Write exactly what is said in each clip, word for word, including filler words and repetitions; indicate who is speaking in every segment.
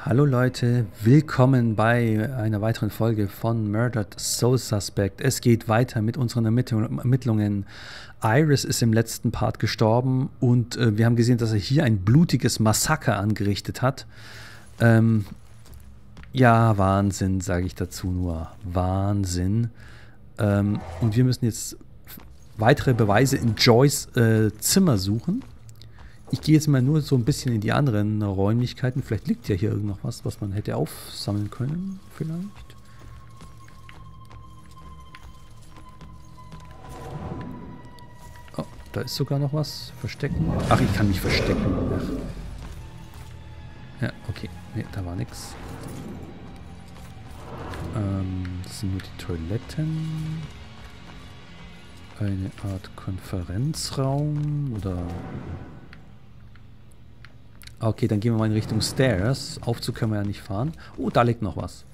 Speaker 1: Hallo Leute, willkommen bei einer weiteren Folge von Murdered Soul Suspect. Es geht weiter mit unseren Ermittlungen. Iris ist im letzten Part gestorben und äh, wir haben gesehen, dass er hier ein blutiges Massaker angerichtet hat. Ähm, ja, Wahnsinn, sage ich dazu nur. Wahnsinn. Ähm, und wir müssen jetzt weitere Beweise in Joys äh, Zimmer suchen. Ich gehe jetzt mal nur so ein bisschen in die anderen Räumlichkeiten. Vielleicht liegt ja hier irgend noch was, was man hätte aufsammeln können. Vielleicht. Oh, da ist sogar noch was. Verstecken. Ach, ich kann mich verstecken. Ach. Ja, okay. Ne, da war nichts. Ähm, das sind nur die Toiletten. Eine Art Konferenzraum oder... Okay, dann gehen wir mal in Richtung Stairs. Aufzug können wir ja nicht fahren. Oh, da liegt noch was.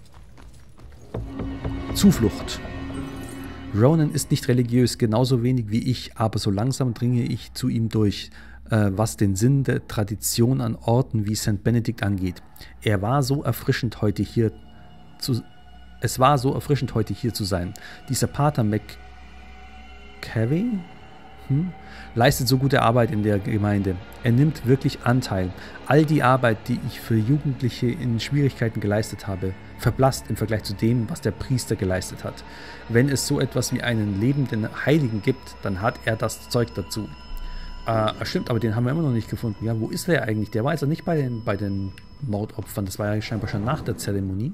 Speaker 1: Zuflucht. Ronan ist nicht religiös, genauso wenig wie ich, aber so langsam dringe ich zu ihm durch, äh, was den Sinn der Tradition an Orten wie Sankt Benedikt angeht. Er war so erfrischend heute hier zu... Es war so erfrischend heute hier zu sein. Dieser Pater McCavey hm, leistet so gute Arbeit in der Gemeinde. Er nimmt wirklich Anteil. All die Arbeit, die ich für Jugendliche in Schwierigkeiten geleistet habe, verblasst im Vergleich zu dem, was der Priester geleistet hat. Wenn es so etwas wie einen lebenden Heiligen gibt, dann hat er das Zeug dazu. Äh, stimmt, aber den haben wir immer noch nicht gefunden. Ja, wo ist der eigentlich? Der war jetzt nicht bei den, bei den Mordopfern. Das war ja scheinbar schon nach der Zeremonie.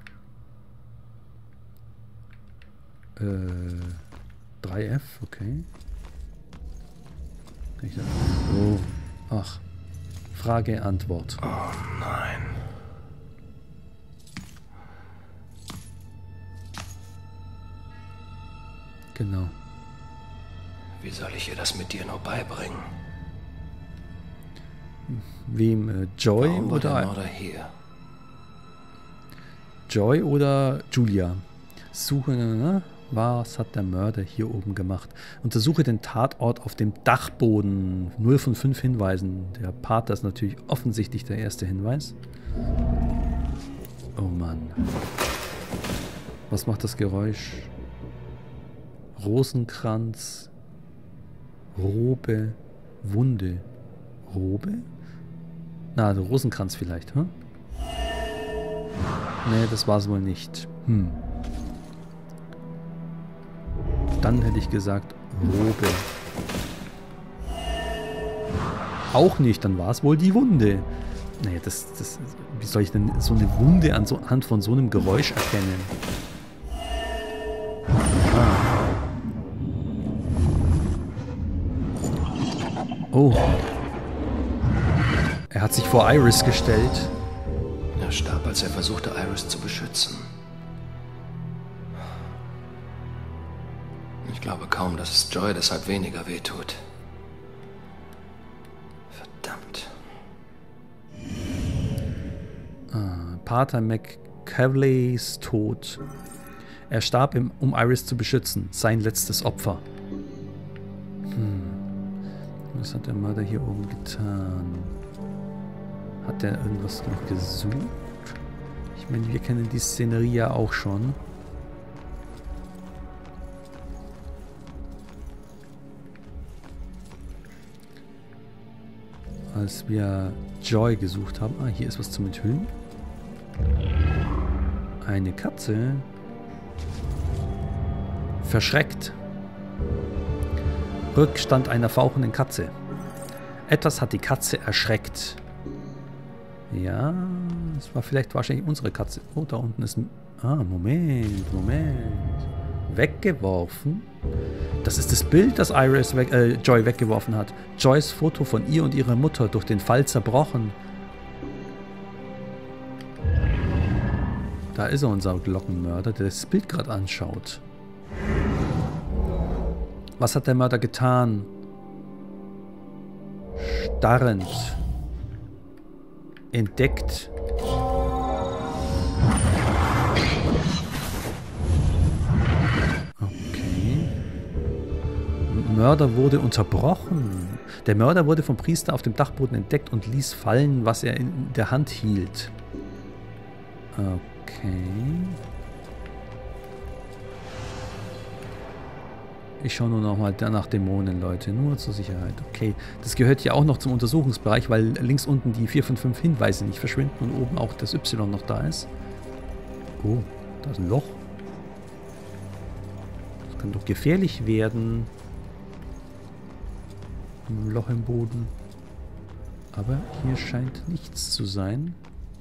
Speaker 1: Äh, drei F, okay. Oh, ach. Frage, Antwort.
Speaker 2: Oh nein.
Speaker 1: Genau.
Speaker 2: Wie soll ich ihr das mit dir noch beibringen?
Speaker 1: Wem? Äh, Joy
Speaker 2: Warum war
Speaker 1: oder...
Speaker 2: der Mörder hier?
Speaker 1: Joy oder Julia? Suche, ne? Was hat der Mörder hier oben gemacht? Untersuche den Tatort auf dem Dachboden. null von fünf Hinweisen. Der Pater ist natürlich offensichtlich der erste Hinweis. Oh Mann. Was macht das Geräusch? Rosenkranz. Robe. Wunde. Robe? Na, also Rosenkranz vielleicht, hm? Nee, das war es wohl nicht. Hm. Dann hätte ich gesagt, Robe. Auch nicht, dann war es wohl die Wunde. Naja, das, das, wie soll ich denn so eine Wunde an so, anhand von so einem Geräusch erkennen? Ah. Oh. Er hat sich vor Iris gestellt.
Speaker 2: Er starb, als er versuchte, Iris zu beschützen. Ich glaube kaum, dass es Joy deshalb weniger wehtut. Verdammt.
Speaker 1: Ah, Pater McCavleys Tod. Er starb, im, um Iris zu beschützen. Sein letztes Opfer. Hm. Was hat der Mörder hier oben getan? Hat er irgendwas noch gesucht? Ich meine, wir kennen die Szenerie ja auch schon. Als wir Joy gesucht haben. Ah, hier ist was zum Enthüllen. Eine Katze. Verschreckt. Rückstand einer fauchenden Katze. Etwas hat die Katze erschreckt. Ja, das war vielleicht wahrscheinlich unsere Katze. Oh, da unten ist ein... Ah, Moment, Moment. Weggeworfen? Das ist das Bild, das Iris weg, äh, Joy weggeworfen hat. Joys Foto von ihr und ihrer Mutter durch den Fall zerbrochen. Da ist er, unser Glockenmörder, der das Bild gerade anschaut. Was hat der Mörder getan? Starrend. Entdeckt. Mörder wurde unterbrochen. Der Mörder wurde vom Priester auf dem Dachboden entdeckt und ließ fallen, was er in der Hand hielt. Okay. Ich schaue nur noch mal nach Dämonen, Leute. Nur zur Sicherheit. Okay. Das gehört ja auch noch zum Untersuchungsbereich, weil links unten die vier von fünf Hinweise nicht verschwinden und oben auch das Y noch da ist. Oh, da ist ein Loch. Das kann doch gefährlich werden. Ein Loch im Boden. Aber hier scheint nichts zu sein.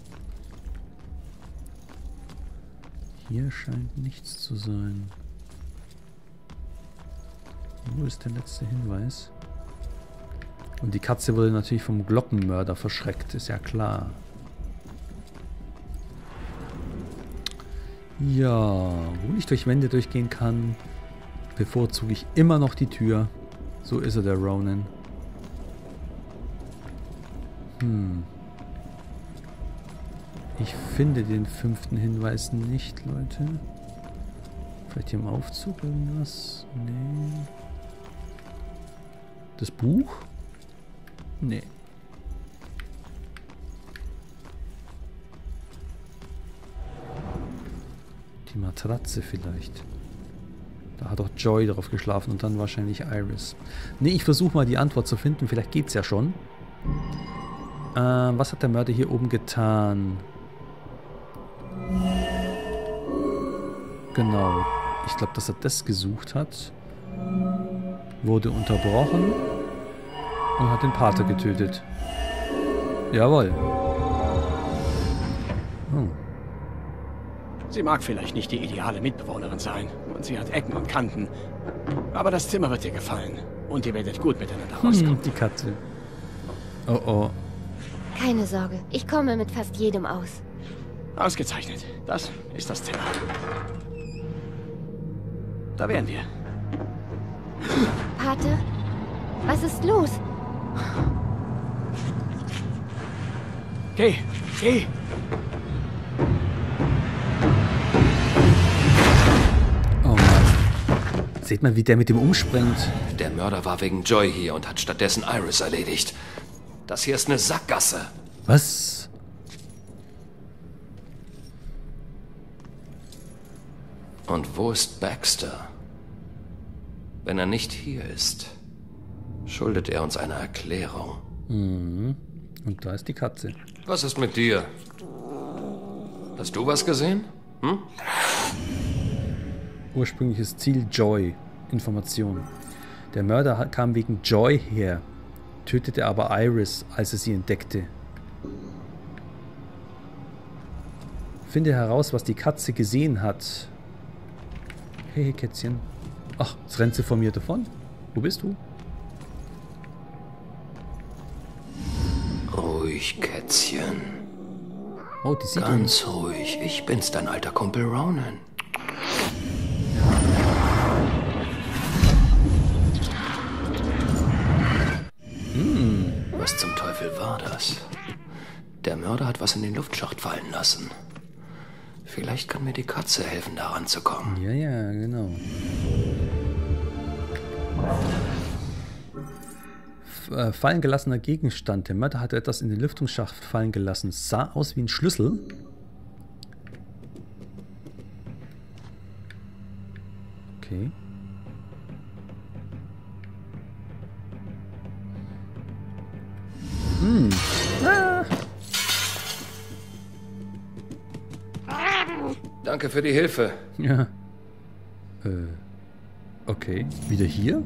Speaker 1: Hier scheint nichts zu sein. Wo ist der letzte Hinweis? Und die Katze wurde natürlich vom Glockenmörder verschreckt, ist ja klar. Ja, wo ich durch Wände durchgehen kann, bevorzuge ich immer noch die Tür. So ist er, der Ronan. Hm. Ich finde den fünften Hinweis nicht, Leute. Vielleicht hier im Aufzug irgendwas? Nee. Das Buch? Nee. Die Matratze vielleicht. Da hat doch Joy drauf geschlafen und dann wahrscheinlich Iris. Nee, ich versuche mal die Antwort zu finden. Vielleicht geht's ja schon. Äh, was hat der Mörder hier oben getan? Genau. Ich glaube, dass er das gesucht hat. Wurde unterbrochen und hat den Pater getötet. Jawohl. Oh.
Speaker 3: Sie mag vielleicht nicht die ideale Mitbewohnerin sein und sie hat Ecken und Kanten. Aber das Zimmer wird ihr gefallen und ihr werdet gut miteinander rauskommen.
Speaker 1: Hm, die Katze. Oh oh.
Speaker 4: Keine Sorge, ich komme mit fast jedem aus.
Speaker 3: Ausgezeichnet. Das ist das Zimmer. Da wären wir.
Speaker 4: Pate? Was ist los?
Speaker 3: Geh, geh!
Speaker 1: Oh Mann. Seht mal, wie der mit dem umspringt.
Speaker 2: Der Mörder war wegen Joy hier und hat stattdessen Iris erledigt. Das hier ist eine Sackgasse.
Speaker 1: Was?
Speaker 2: Und wo ist Baxter? Wenn er nicht hier ist, schuldet er uns eine Erklärung.
Speaker 1: Mhm. Und da ist die Katze.
Speaker 2: Was ist mit dir? Hast du was gesehen? Hm?
Speaker 1: Ursprüngliches Ziel Joy. Information. Der Mörder kam wegen Joy her, tötete aber Iris, als er sie entdeckte. Finde heraus, was die Katze gesehen hat. Hey, hey Kätzchen. Ach, jetzt rennt sie von mir davon. Wo bist du?
Speaker 2: Ruhig, Kätzchen.
Speaker 1: Oh, die sieht
Speaker 2: Ganz ruhig. Ich bin's, dein alter Kumpel Ronan.
Speaker 1: Hm.
Speaker 2: Was zum Teufel war das? Der Mörder hat was in den Luftschacht fallen lassen. Vielleicht kann mir die Katze helfen, da ranzukommen.
Speaker 1: Ja, ja, genau. F äh, fallen gelassener Gegenstand. Der Mörder hatte etwas in den Lüftungsschacht fallen gelassen. Sah aus wie ein Schlüssel. Okay. Hm. Ah.
Speaker 2: Danke für die Hilfe.
Speaker 1: Ja. Äh. Okay. Wieder hier?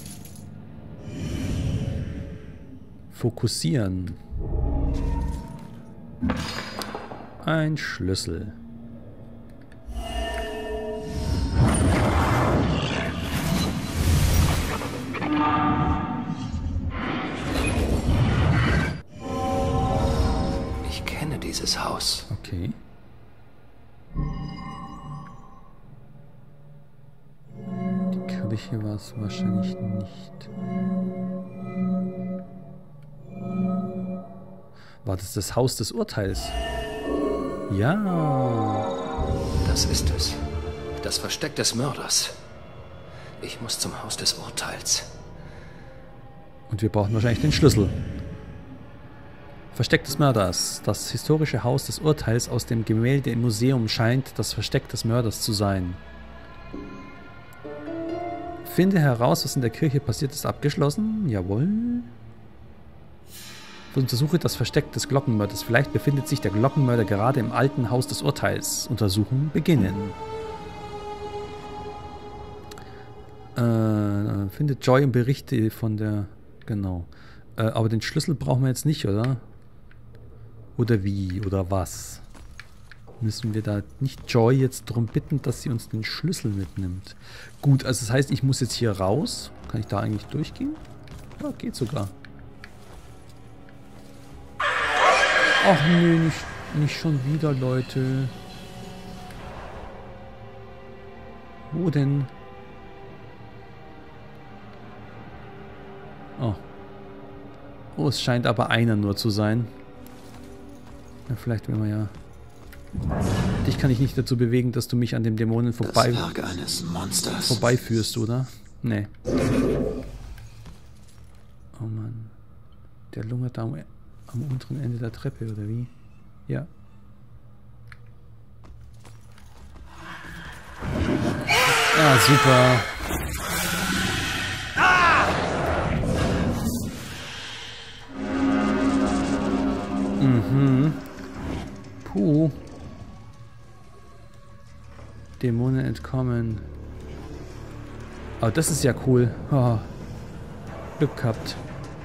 Speaker 1: Fokussieren. Ein Schlüssel.
Speaker 2: Ich kenne dieses Haus.
Speaker 1: Okay. Die Kirche war es wahrscheinlich nicht. War das das Haus des Urteils? Ja.
Speaker 2: Das ist es. Das Versteck des Mörders. Ich muss zum Haus des Urteils.
Speaker 1: Und wir brauchen wahrscheinlich den Schlüssel. Versteck des Mörders. Das historische Haus des Urteils aus dem Gemälde im Museum scheint das Versteck des Mörders zu sein. Finde heraus, was in der Kirche passiert ist, abgeschlossen. Jawohl. Untersuche das Versteck des Glockenmörders. Vielleicht befindet sich der Glockenmörder gerade im alten Haus des Urteils. Untersuchen beginnen. Äh, findet Joy und Berichte von der... Genau. Äh, aber den Schlüssel brauchen wir jetzt nicht, oder? Oder wie? Oder was? Müssen wir da nicht Joy jetzt darum bitten, dass sie uns den Schlüssel mitnimmt? Gut, also das heißt, ich muss jetzt hier raus. Kann ich da eigentlich durchgehen? Ja, geht sogar. Ach nee, nicht, nicht schon wieder, Leute. Wo denn? Oh. Oh, es scheint aber einer nur zu sein. Ja, vielleicht will man ja... Dich kann ich nicht dazu bewegen, dass du mich an dem Dämonen vorbei...
Speaker 2: Das Werk eines Monsters.
Speaker 1: vorbeiführst, oder? Nee. Oh Mann. Der lungert da am, am unteren Ende der Treppe, oder wie? Ja. Ah, super. Mhm. Puh. Dämonen entkommen. Oh, das ist ja cool. Oh. Glück gehabt.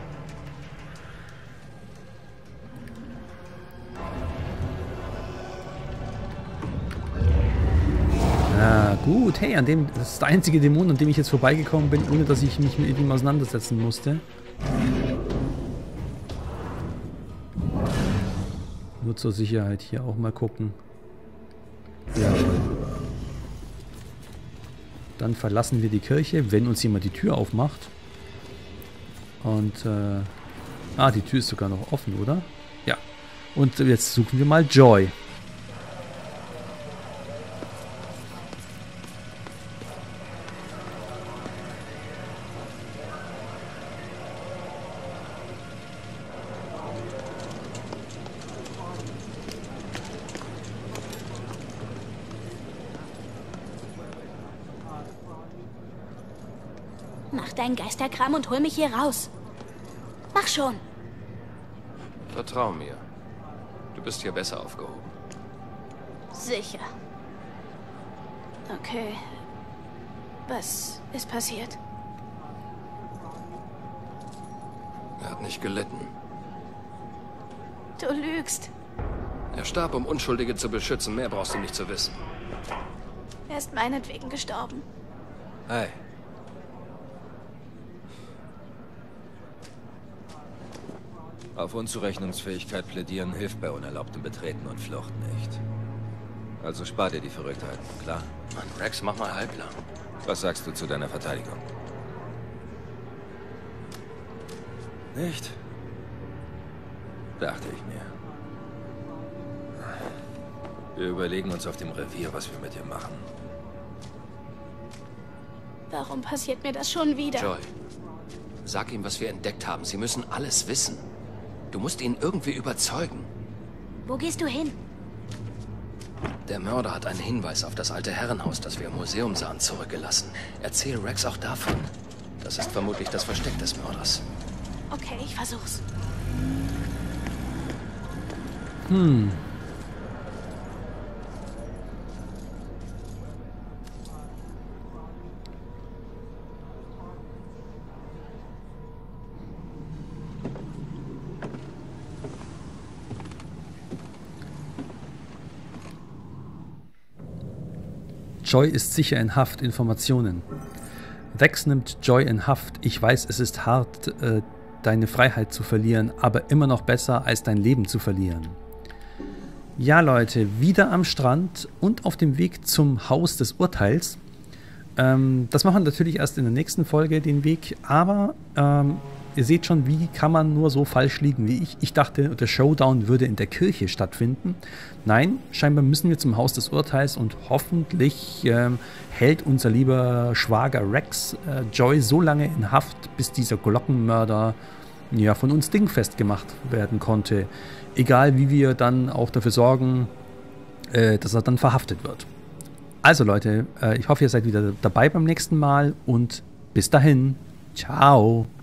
Speaker 1: Ah, gut. Hey, an dem, das ist der einzige Dämon, an dem ich jetzt vorbeigekommen bin, ohne dass ich mich mit ihm auseinandersetzen musste. Nur zur Sicherheit hier auch mal gucken. Ja. Dann verlassen wir die Kirche, wenn uns jemand die Tür aufmacht. Und, äh... Ah, die Tür ist sogar noch offen, oder? Ja. Und jetzt suchen wir mal Joy.
Speaker 5: Mach deinen Geisterkram und hol mich hier raus. Mach schon.
Speaker 2: Vertrau mir. Du bist hier besser aufgehoben.
Speaker 5: Sicher. Okay. Was ist passiert?
Speaker 2: Er hat nicht gelitten.
Speaker 5: Du lügst.
Speaker 2: Er starb, um Unschuldige zu beschützen. Mehr brauchst du nicht zu wissen.
Speaker 5: Er ist meinetwegen gestorben.
Speaker 2: Hey.
Speaker 6: Auf Unzurechnungsfähigkeit plädieren hilft bei unerlaubtem Betreten und Flucht nicht. Also spar dir die Verrücktheiten, klar?
Speaker 2: Mann, Rex, mach mal halblang.
Speaker 6: Was sagst du zu deiner Verteidigung? Nicht? Dachte ich mir. Wir überlegen uns auf dem Revier, was wir mit dir machen.
Speaker 5: Warum passiert mir das schon wieder?
Speaker 2: Joy, sag ihm, was wir entdeckt haben. Sie müssen alles wissen. Du musst ihn irgendwie überzeugen.
Speaker 4: Wo gehst du hin?
Speaker 2: Der Mörder hat einen Hinweis auf das alte Herrenhaus, das wir im Museum sahen, zurückgelassen. Erzähl Rex auch davon. Das ist vermutlich das Versteck des Mörders.
Speaker 5: Okay, ich versuch's.
Speaker 1: Hm. Joy ist sicher in Haft. Informationen. Rex nimmt Joy in Haft. Ich weiß, es ist hart, äh, deine Freiheit zu verlieren, aber immer noch besser, als dein Leben zu verlieren. Ja, Leute, wieder am Strand und auf dem Weg zum Haus des Urteils. Ähm, das machen wir natürlich erst in der nächsten Folge, den Weg, aber ähm, ihr seht schon, wie kann man nur so falsch liegen wie ich. Ich dachte, der Showdown würde in der Kirche stattfinden. Nein, scheinbar müssen wir zum Haus des Urteils und hoffentlich ähm, hält unser lieber Schwager Rex äh, Joy so lange in Haft, bis dieser Glockenmörder ja, von uns dingfest gemacht werden konnte. Egal wie wir dann auch dafür sorgen, äh, dass er dann verhaftet wird. Also Leute, äh, ich hoffe, ihr seid wieder dabei beim nächsten Mal und bis dahin. Ciao.